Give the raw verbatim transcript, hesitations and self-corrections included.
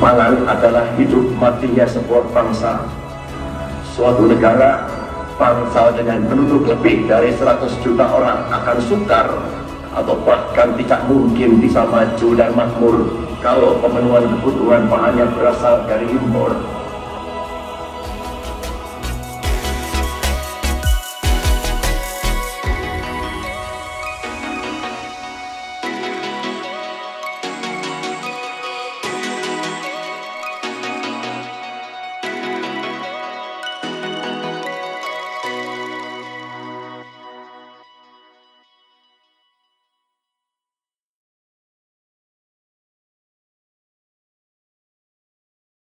Pangan adalah hidup matinya sebuah bangsa. Suatu negara, bangsa dengan penduduk lebih dari seratus juta orang akan sukar atau bahkan tidak mungkin bisa maju dan makmur kalau pemenuhan kebutuhan bahannya berasal dari impor.